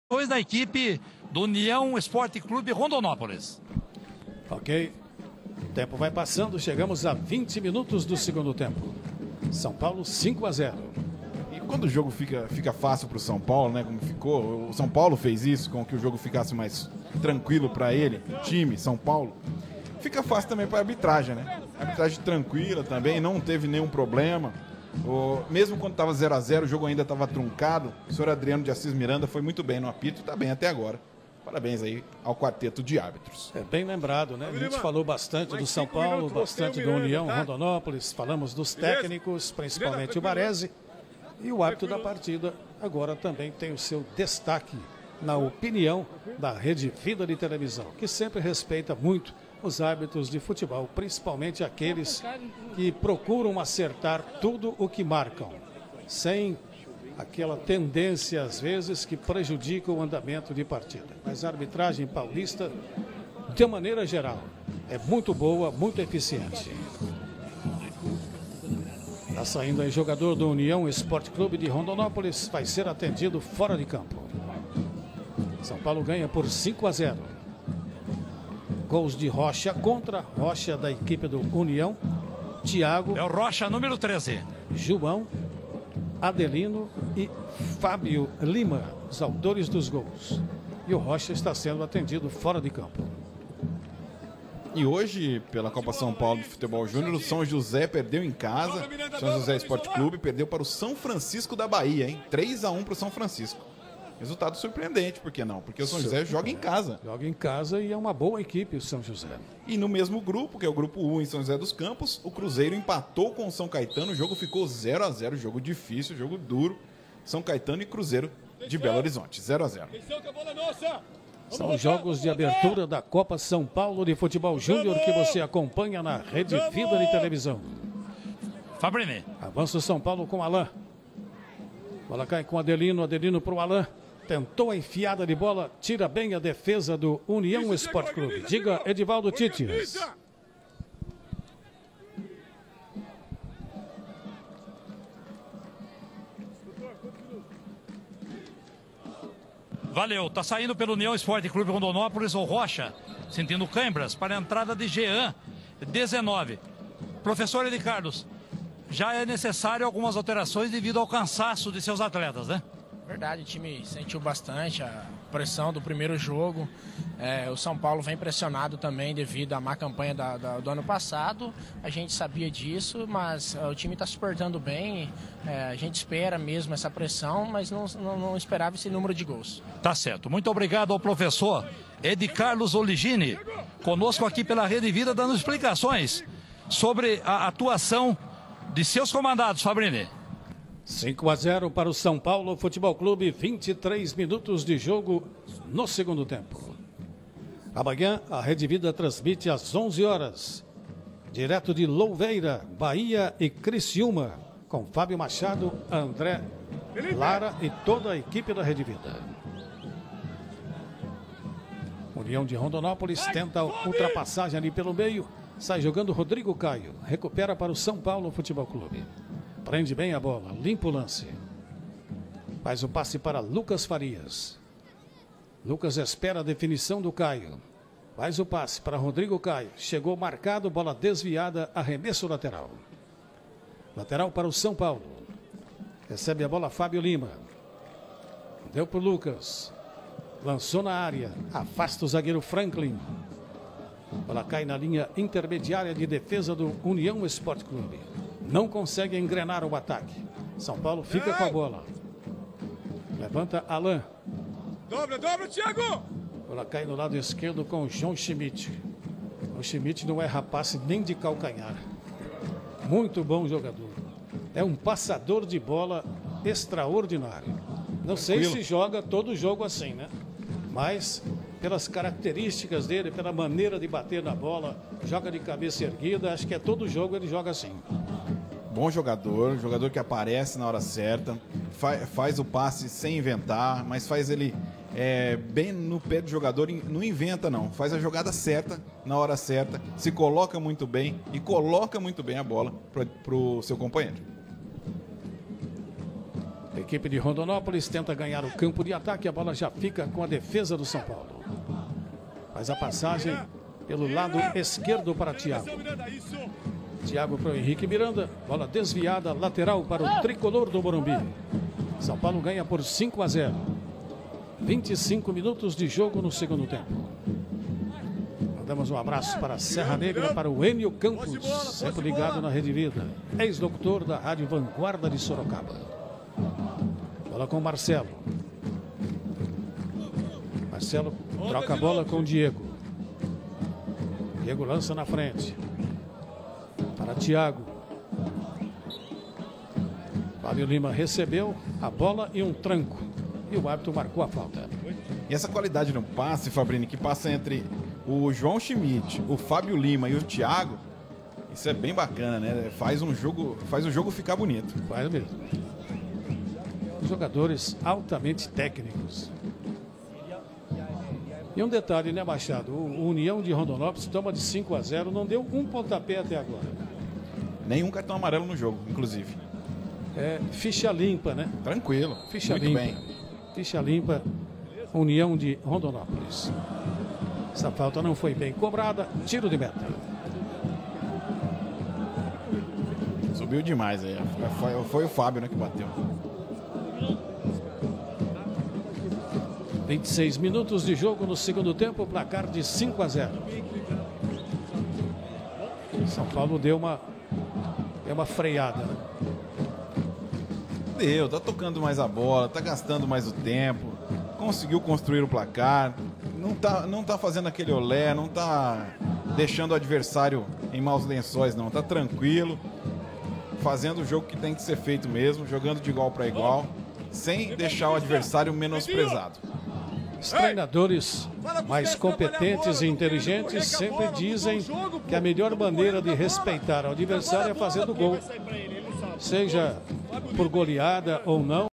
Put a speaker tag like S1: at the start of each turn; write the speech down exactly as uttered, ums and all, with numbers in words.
S1: Dois da equipe do União Esporte Clube Rondonópolis.
S2: Ok. O tempo vai passando, chegamos a vinte minutos do segundo tempo. São Paulo cinco a zero.
S3: E quando o jogo fica, fica fácil para o São Paulo, né, como ficou, o São Paulo fez isso, com que o jogo ficasse mais tranquilo para ele, time, São Paulo, fica fácil também para a arbitragem, né? A arbitragem tranquila também, não teve nenhum problema. O, mesmo quando estava zero a zero, o jogo ainda estava truncado. O senhor Adriano de Assis Miranda foi muito bem no apito e está bem até agora. Parabéns aí ao quarteto de árbitros.
S2: É bem lembrado, né? A gente falou bastante do São Paulo, bastante do União Rondonópolis, falamos dos técnicos, principalmente o Baresi. E o árbitro da partida agora também tem o seu destaque na opinião da Rede Vida de Televisão, que sempre respeita muito os árbitros de futebol, principalmente aqueles que procuram acertar tudo o que marcam, sem aquela tendência, às vezes, que prejudica o andamento de partida. Mas a arbitragem paulista, de maneira geral, é muito boa, muito eficiente. Está saindo aí jogador do União Esporte Clube de Rondonópolis, vai ser atendido fora de campo. São Paulo ganha por cinco a zero. Gols de Rocha contra Rocha da equipe do União. Thiago.
S1: É o Rocha, número treze.
S2: João, Adelino e Fábio Lima, os autores dos gols. E o Rocha está sendo atendido fora de campo.
S3: E hoje, pela Copa São Paulo de Futebol Júnior, o São José perdeu em casa. São José Esporte Clube perdeu para o São Francisco da Bahia, hein? três a um para o São Francisco. Resultado surpreendente, por que não? Porque o São José joga em casa.
S2: Joga em casa e é uma boa equipe o São José.
S3: E no mesmo grupo, que é o grupo um em São José dos Campos, o Cruzeiro empatou com o São Caetano. O jogo ficou zero a zero, jogo difícil, jogo duro. São Caetano e Cruzeiro de Belo Horizonte, zero a zero.
S2: São jogos de abertura da Copa São Paulo de Futebol Júnior que você acompanha na Rede Vida de Televisão.
S1: Fabrini.
S2: Avança o São Paulo com Alain. Bola cai com Adelino, Adelino para o Alain. Tentou a enfiada de bola, tira bem a defesa do União Esporte Clube. Diga, Edivaldo Tites.
S1: Valeu, tá saindo pelo União Esporte Clube Rondonópolis o Rocha, sentindo câimbras para a entrada de Jean, dezenove. Professor Edi Carlos, já é necessário algumas alterações devido ao cansaço de seus atletas, né?
S4: Verdade, o time sentiu bastante a pressão do primeiro jogo. É, o São Paulo vem pressionado também devido à má campanha da, da, do ano passado. A gente sabia disso, mas uh, o time está suportando bem. É, a gente espera mesmo essa pressão, mas não, não, não esperava esse número de gols.
S1: Tá certo. Muito obrigado ao professor Edi Carlos Oligini, conosco aqui pela Rede Vida, dando explicações sobre a atuação de seus comandados, Fabrini.
S2: cinco a zero para o São Paulo Futebol Clube, vinte e três minutos de jogo no segundo tempo. Amanhã a Rede Vida transmite às onze horas, direto de Louveira, Bahia e Criciúma, com Fábio Machado, André Lara e toda a equipe da Rede Vida. União de Rondonópolis tenta a ultrapassagem ali pelo meio, sai jogando Rodrigo Caio, recupera para o São Paulo Futebol Clube. Prende bem a bola, limpa o lance. Faz o passe para Lucas Farias. Lucas espera a definição do Caio. Faz o passe para Rodrigo Caio. Chegou marcado, bola desviada, arremesso lateral. Lateral para o São Paulo. Recebe a bola Fábio Lima. Deu para o Lucas. Lançou na área. Afasta o zagueiro Franklin. Bola cai na linha intermediária de defesa do União Esporte Clube. Não consegue engrenar o ataque. São Paulo fica com a bola. Levanta Alain.
S5: Dobra, dobra, Thiago!
S2: Bola cai no lado esquerdo com o João Schmidt. O Schmidt não erra passe nem de calcanhar. Muito bom jogador. É um passador de bola extraordinário. Não sei se joga todo jogo assim, né? Mas pelas características dele, pela maneira de bater na bola, joga de cabeça erguida, acho que é todo jogo ele joga assim.
S3: Bom jogador, jogador que aparece na hora certa, fa faz o passe sem inventar, mas faz ele é, bem no pé do jogador, não inventa não, faz a jogada certa, na hora certa, se coloca muito bem e coloca muito bem a bola para o seu companheiro.
S2: equipe de Rondonópolis tenta ganhar o campo de ataque. A bola já fica com a defesa do São Paulo. Faz a passagem pelo lado esquerdo para Thiago. Thiago para o Henrique Miranda. Bola desviada, lateral para o tricolor do Morumbi. São Paulo ganha por cinco a zero. vinte e cinco minutos de jogo no segundo tempo. Mandamos um abraço para a Serra Negra, para o Enio Campos, sempre ligado na Rede Vida, ex-locutor da Rádio Vanguarda de Sorocaba. Bola com Marcelo. Marcelo troca a bola com o Diego. Diego lança na frente. Para Thiago. Fábio Lima recebeu a bola e um tranco. E o árbitro marcou a falta.
S3: E essa qualidade no passe, Fabrini, que passa entre o João Schmidt, o Fábio Lima e o Thiago, isso é bem bacana, né? Faz um jogo, faz o jogo ficar bonito.
S2: Faz mesmo. Jogadores altamente técnicos. E um detalhe, né, Machado? O União de Rondonópolis toma de cinco a zero, não deu um pontapé até agora.
S3: Nenhum cartão amarelo no jogo, inclusive.
S2: É, ficha limpa, né?
S3: Tranquilo.
S2: Ficha
S3: Muito
S2: limpa.
S3: bem.
S2: Ficha limpa, União de Rondonópolis. Essa falta não foi bem cobrada. Tiro de meta.
S3: Subiu demais aí. Foi, foi o Fábio, né, que bateu.
S2: vinte e seis minutos de jogo no segundo tempo, placar de cinco a zero. São Paulo deu uma, deu uma freada, né?
S3: Deu, tá tocando mais a bola, tá gastando mais o tempo, conseguiu construir o placar, não tá, não tá fazendo aquele olé, não tá deixando o adversário em maus lençóis, não, tá tranquilo, fazendo o jogo que tem que ser feito mesmo, jogando de igual para igual, sem deixar o adversário menosprezado.
S2: Os treinadores mais competentes e inteligentes sempre dizem que a melhor maneira de respeitar o adversário é fazendo gol. Seja por goleada ou não.